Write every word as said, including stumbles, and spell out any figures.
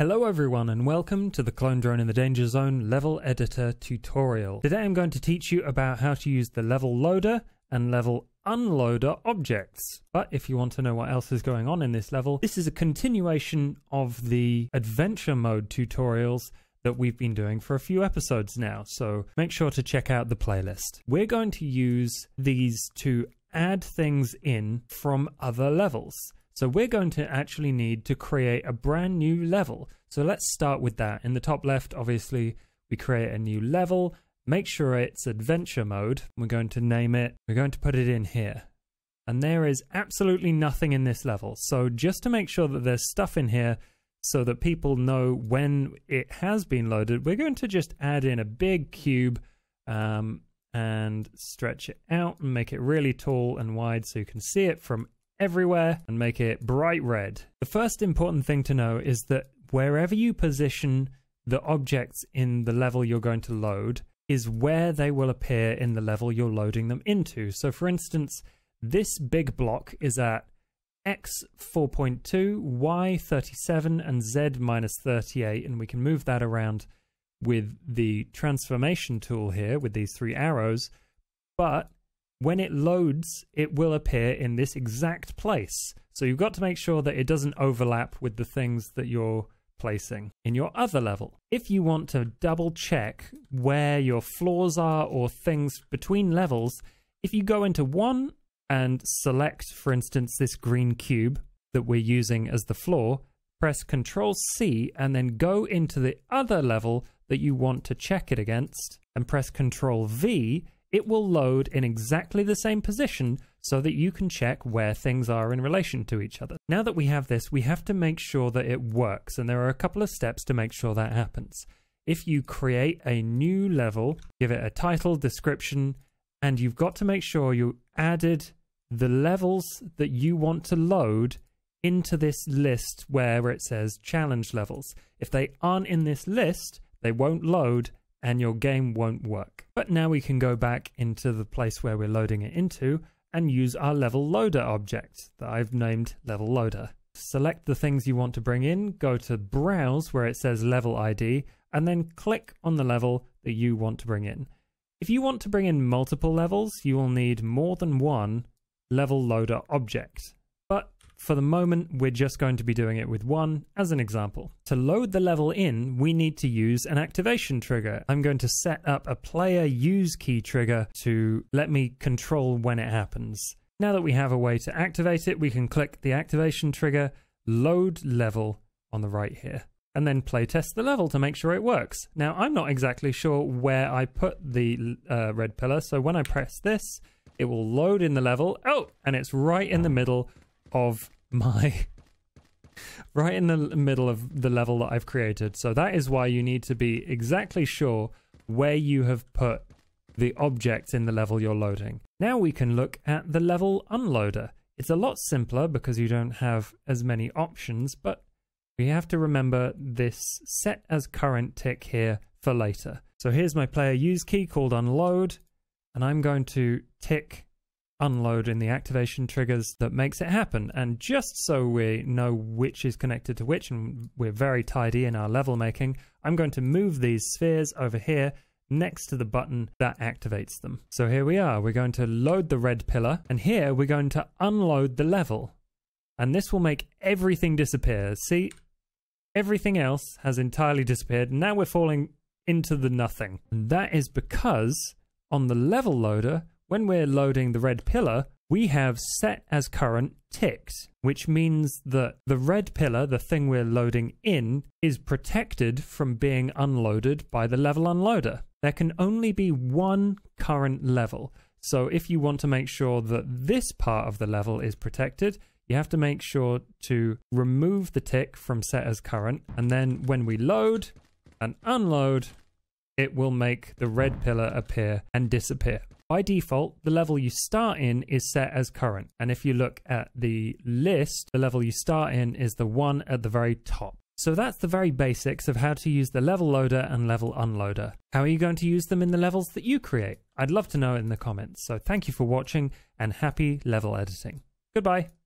Hello everyone and welcome to the Clone Drone in the Danger Zone level editor tutorial. Today I'm going to teach you about how to use the level loader and level unloader objects. But if you want to know what else is going on in this level, this is a continuation of the adventure mode tutorials that we've been doing for a few episodes now, so make sure to check out the playlist. We're going to use these to add things in from other levels. So we're going to actually need to create a brand new level. So let's start with that. In the top left, obviously, we create a new level. Make sure it's adventure mode. We're going to name it. We're going to put it in here. And there is absolutely nothing in this level. So just to make sure that there's stuff in here so that people know when it has been loaded, we're going to just add in a big cube um, and stretch it out and make it really tall and wide so you can see it from everywhere and make it bright red. The first important thing to know is that wherever you position the objects in the level you're going to load is where they will appear in the level you're loading them into. So for instance, this big block is at X four point two, Y thirty-seven, and Z minus thirty-eight, and we can move that around with the transformation tool here with these three arrows, but when it loads, it will appear in this exact place. So you've got to make sure that it doesn't overlap with the things that you're placing in your other level. If you want to double check where your floors are or things between levels, if you go into one and select, for instance, this green cube that we're using as the floor, press control C and then go into the other level that you want to check it against and press control V, it will load in exactly the same position so that you can check where things are in relation to each other. Now that we have this, we have to make sure that it works, and there are a couple of steps to make sure that happens. If you create a new level, give it a title, description, and you've got to make sure you added the levels that you want to load into this list where it says challenge levels. If they aren't in this list, they won't load and your game won't work. But now we can go back into the place where we're loading it into and use our level loader object that I've named level loader. Select the things you want to bring in, go to browse where it says level I D, and then click on the level that you want to bring in. If you want to bring in multiple levels, you will need more than one level loader object. But for the moment, we're just going to be doing it with one as an example. To load the level in, we need to use an activation trigger. I'm going to set up a player use key trigger to let me control when it happens. Now that we have a way to activate it, we can click the activation trigger, load level on the right here, and then play test the level to make sure it works. Now, I'm not exactly sure where I put the uh, red pillar, so when I press this, it will load in the level. Oh, and it's right in the middle of my right in the middle of the level that I've created. So that is why you need to be exactly sure where you have put the objects in the level you're loading. Now we can look at the level unloader. It's a lot simpler because you don't have as many options, but we have to remember this set as current tick here for later. So here's my player use key called unload, and I'm going to tick unload in the activation triggers that makes it happen. And just so we know which is connected to which, and we're very tidy in our level making, I'm going to move these spheres over here next to the button that activates them. So here we are, we're going to load the red pillar, and here we're going to unload the level. And this will make everything disappear. See, everything else has entirely disappeared, and now we're falling into the nothing. And that is because on the level loader, when we're loading the red pillar, we have set as current ticked, which means that the red pillar, the thing we're loading in, is protected from being unloaded by the level unloader. There can only be one current level. So if you want to make sure that this part of the level is protected, you have to make sure to remove the tick from set as current. And then when we load and unload, it will make the red pillar appear and disappear. By default, the level you start in is set as current. And if you look at the list, the level you start in is the one at the very top. So that's the very basics of how to use the level loader and level unloader. How are you going to use them in the levels that you create? I'd love to know in the comments. So thank you for watching and happy level editing. Goodbye.